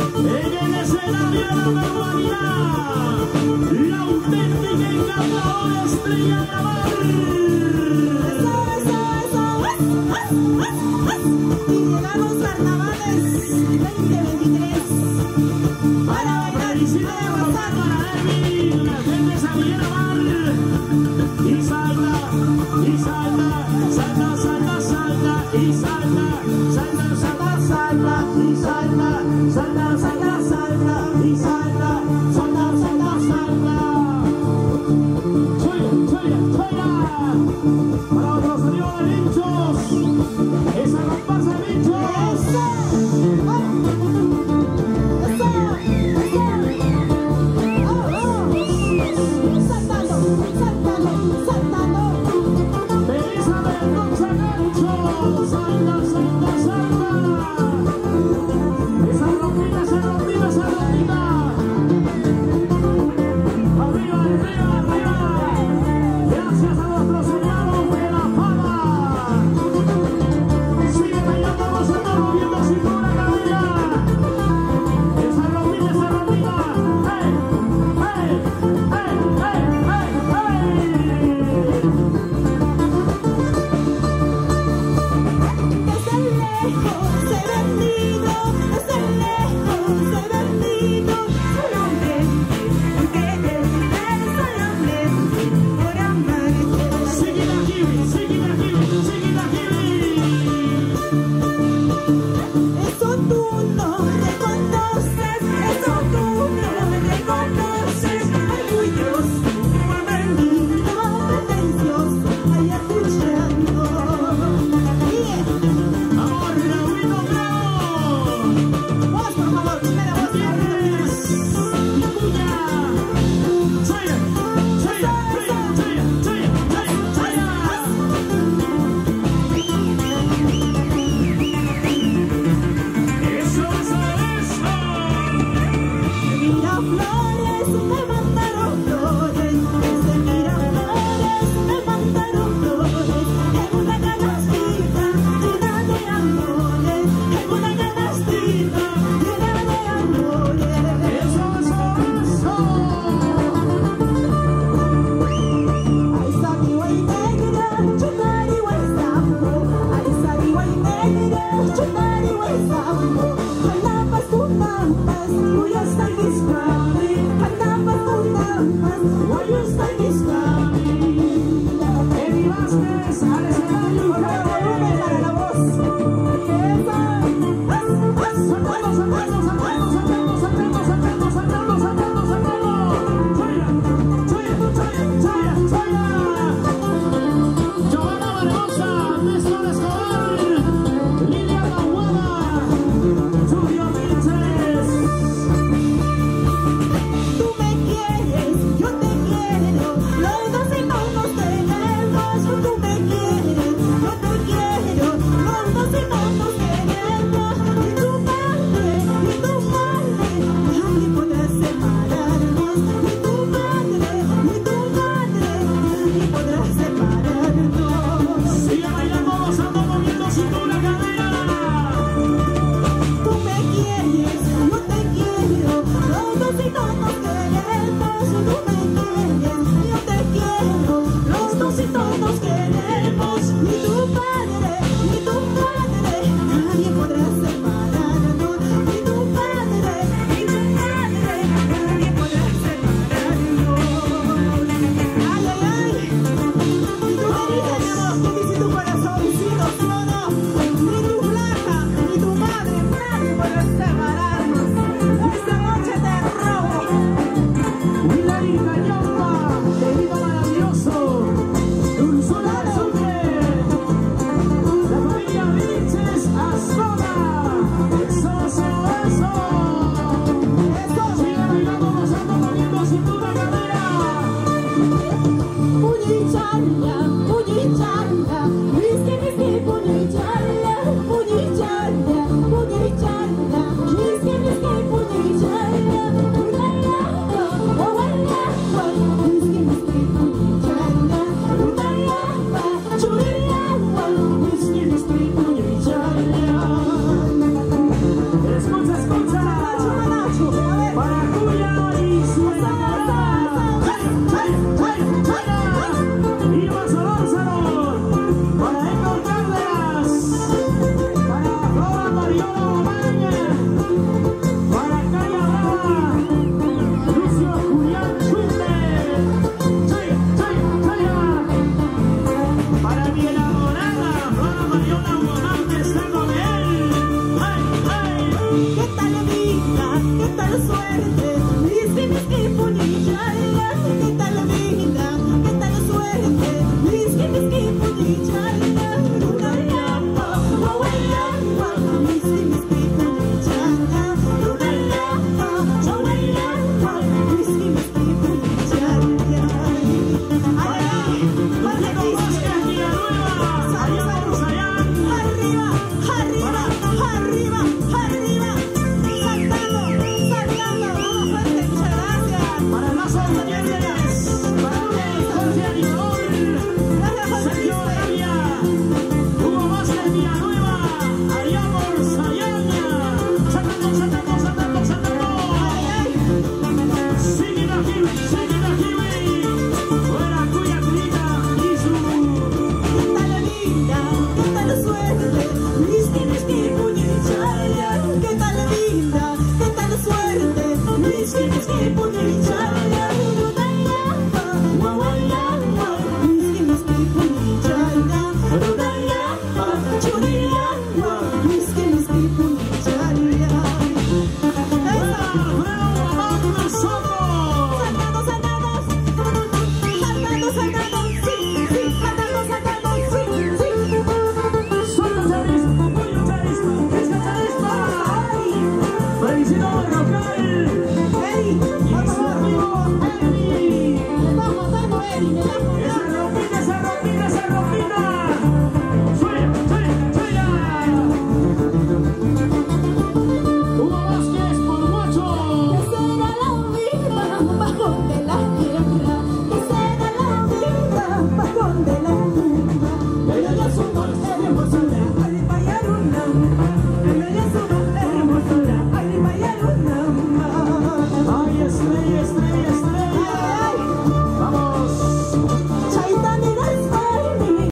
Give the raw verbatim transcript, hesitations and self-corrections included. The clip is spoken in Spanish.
En el escenario de la barbaridad, la auténtica encantadora estrella de la mar. Eso, eso, eso. Y llegan los carnavales veinte veintitrés. Para bailar y si no gozar. Para Erwin, la gente se viene a mar. Y salta, y salta, salta, salta, salta, y salta, salta, salta, salta, y salta, salta, salta, salta, y salta, salta, salta, salta. Suena, suena, suena. Para otros amigos de Vinchos, esa comparsa de Vinchos. Los dos hermanos queremos, y tu parte, y tu mal. tal suerte? Whisky, whisky, puñichala, ¿qué tal la vida? ¿Qué tal la suerte? Whisky, whisky, puñichala, una llama, una llama, whisky, whisky, puñichala, una llama, una llama, whisky, whisky, puñichala. Ay, ay, Porque con Vázquez Villanueva, allá por Sayán. arriba, arriba, arriba, arriba, saltando, saltando, vamos fuerte, muchas gracias. Para Lazo Gutiérrez, para el Jorge Animador, Gracias, Sergio Jorge. Arabia, Hugo Vázquez Villanueva, allá por Sayán. Saltando, saltando, saltando, saltando. Ay, ay. Sigue la Kiwi, sigue la Kiwi. Fuera Cuya Trina y su. ¿Qué tal la vida? ¿Qué tal la suerte? Whisky, whisky, puñichala. ¿Qué tal la vida? ¿Qué tal la suerte? Whisky, whisky, puñichala. Rudayapa, guawayapa. Whisky, whisky, puñichala. Rudayapa, churiyapa. Whisky, whisky, puñichala. Eso. Alfredo Guamán Soto. Saltando, saltando, saltando, saltando, sí, sí, saltando, saltando, sí, sí. Suelta charisma, puño charisma, pesca charisma. Felicitamos local.